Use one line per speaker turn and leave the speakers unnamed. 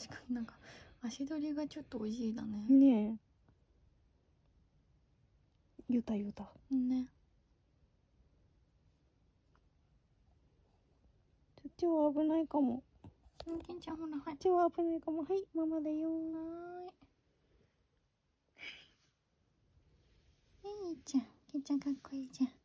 確かになんか足取りがちょっとおじいだね。
ねえ。ゆたゆた。
ね。
そっちは危ないかも。
ケンちゃんほら、はい。
そっちは危ないかも。はい、ママだよ。
はーい。いいじゃん。ケンちゃんかっこいいじゃん。